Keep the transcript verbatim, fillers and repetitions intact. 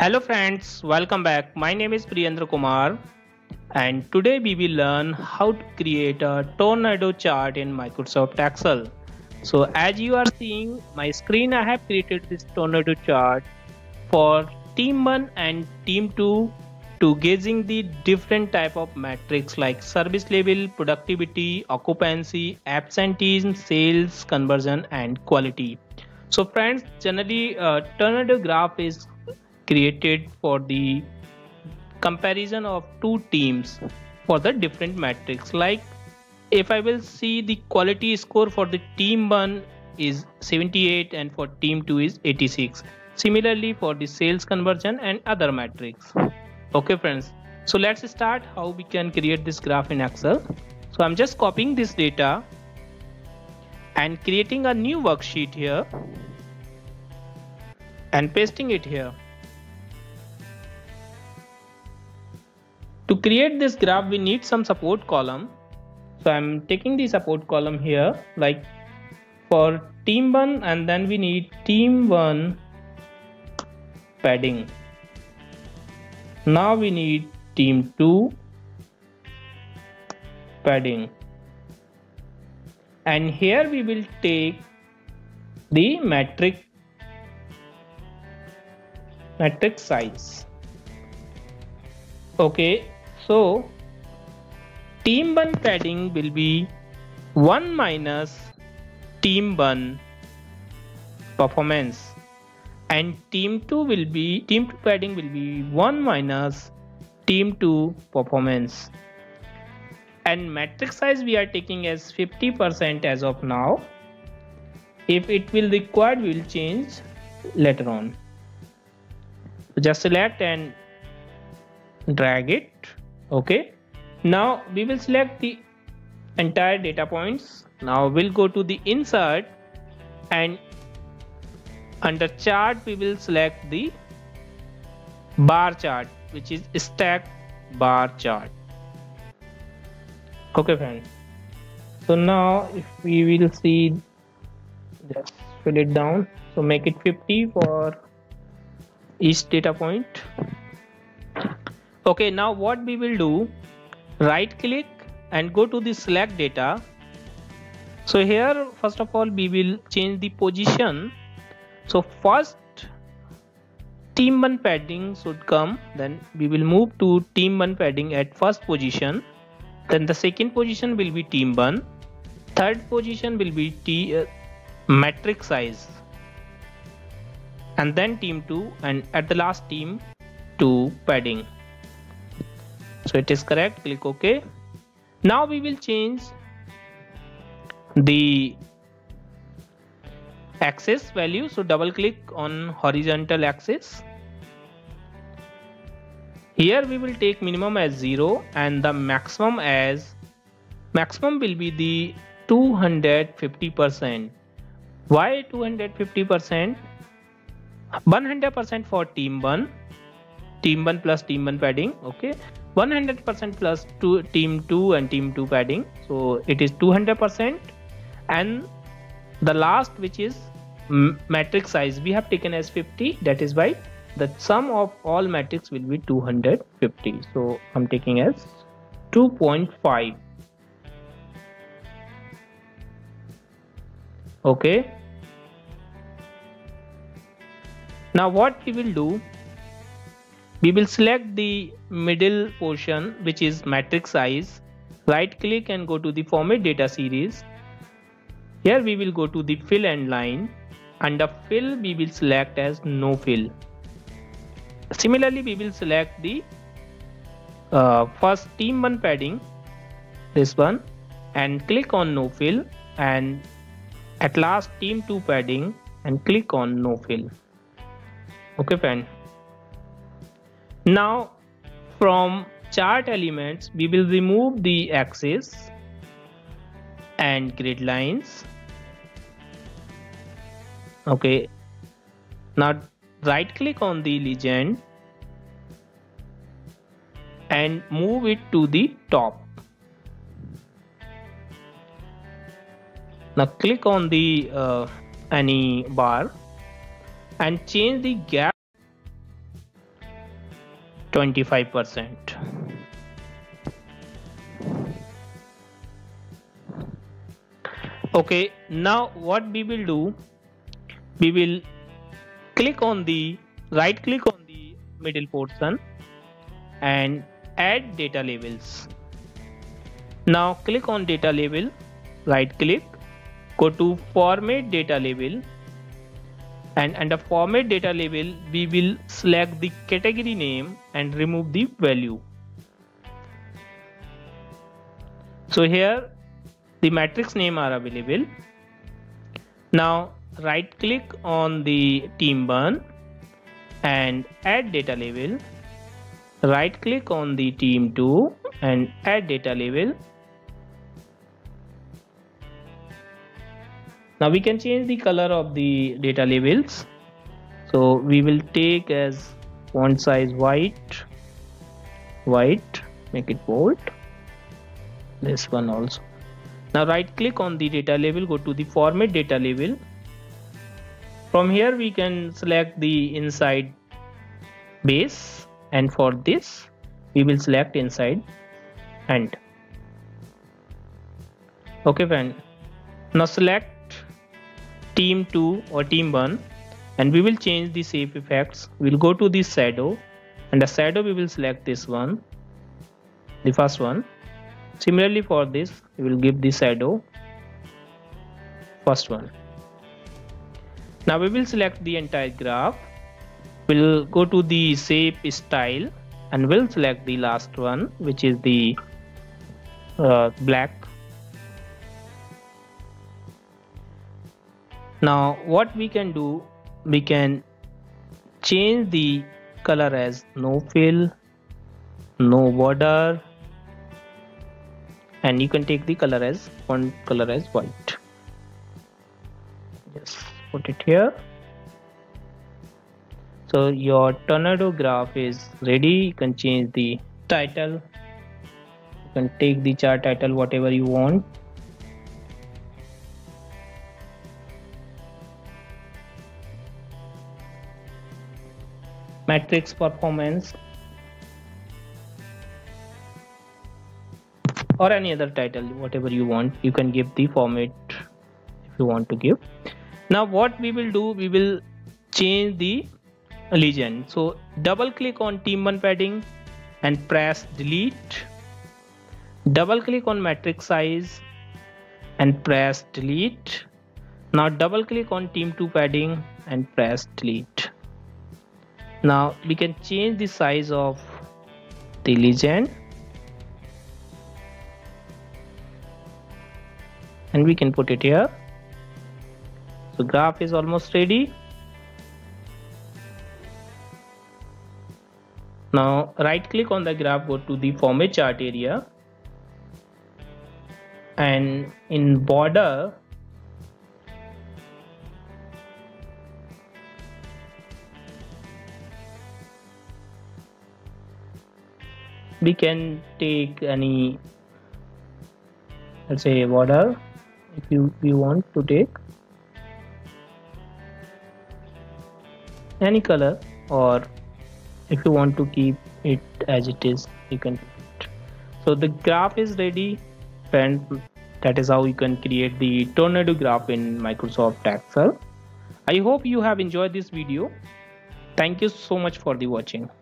Hello friends, welcome back. My name is Priyendra Kumar and today we will learn how to create a tornado chart in Microsoft Excel. So as you are seeing my screen, I have created this tornado chart for team one and team two to gauging the different type of metrics like service level, productivity, occupancy, absenteeism, sales, conversion and quality. So friends, generally uh, tornado graph is created for the comparison of two teams for the different metrics. Like if I will see the quality score for the team one is seventy-eight and for team two is eighty-six. Similarly for the sales conversion and other metrics. Okay friends, so let's start how we can create this graph in Excel. So I'm just copying this data and creating a new worksheet here and pasting it here. To create this graph we need some support column. So I'm taking the support column here like for team one, and then we need team one padding. Now we need team two padding, and here we will take the metric metric size. Okay, so team one padding will be one minus team one performance, and team two will be team two padding will be one minus team two performance, and metric size we are taking as fifty percent as of now. If it will required, we will change later on. So just select and drag it. Okay, now we will select the entire data points. Now we'll go to the insert, and under chart we will select the bar chart, which is stack bar chart. Okay friends, so now if we will see, just fill it down, so make it fifty for each data point. Okay, now what we will do, right click and go to the select data. So here first of all we will change the position. So first team one padding should come, then we will move to team one padding at first position, then the second position will be team one, third position will be T uh, metric size, and then team two, and at the last team two padding. So it is correct, click OK. Now we will change the axis value, so double click on horizontal axis. Here we will take minimum as zero and the maximum as maximum will be the two hundred fifty percent. Why two hundred fifty percent? one hundred percent for team one, team one plus team one padding. Okay, one hundred percent plus two, team two and team two padding, so it is two hundred percent, and the last, which is metric size, we have taken as fifty. That is why the sum of all metrics will be two hundred fifty, so I'm taking as two point five. Okay, now what we will do, we will select the middle portion, which is metric size, right click and go to the format data series. Here we will go to the fill and line. Under fill we will select as no fill. Similarly we will select the uh, first team one padding, this one, and click on no fill, and at last team two padding and click on no fill. Okay friend, now from chart elements we will remove the axis and grid lines. Okay, now right click on the legend and move it to the top. Now click on the uh, any bar and change the gap twenty-five percent. Okay, now what we will do, we will click on the right click on the middle portion and add data labels. Now click on data label, right click, go to format data label, and under format data label we will select the category name and remove the value. So here the matrix name are available. Now right click on the team one and add data label, right click on the team two and add data label. Now we can change the color of the data labels. So we will take as font size white, white, make it bold, this one also. Now right click on the data label, go to the format data label. From here we can select the inside base, and for this we will select inside and. Okay friend, now select team two or team one and we will change the shape effects. We will go to the shadow, and the shadow we will select this one, the first one. Similarly for this we will give the shadow first one. Now we will select the entire graph. We'll go to the shape style and we'll select the last one, which is the uh, black. Now what we can do, we can change the color as no fill, no border, and you can take the color as font color as white. Just put it here. So your tornado graph is ready. You can change the title, you can take the chart title whatever you want. Matrix performance or any other title, whatever you want, you can give the format if you want to give. Now what we will do, we will change the legend. So double click on team one padding and press delete, double click on matrix size and press delete. Now double click on team two padding and press delete. Now we can change the size of the legend and we can put it here. So graph is almost ready. Now right click on the graph, go to the format chart area, and in border we can take any, let's say border, if you, you want to take any color, or if you want to keep it as it is, you can do it. So the graph is ready, and that is how you can create the tornado graph in Microsoft Excel. I hope you have enjoyed this video. Thank you so much for the watching.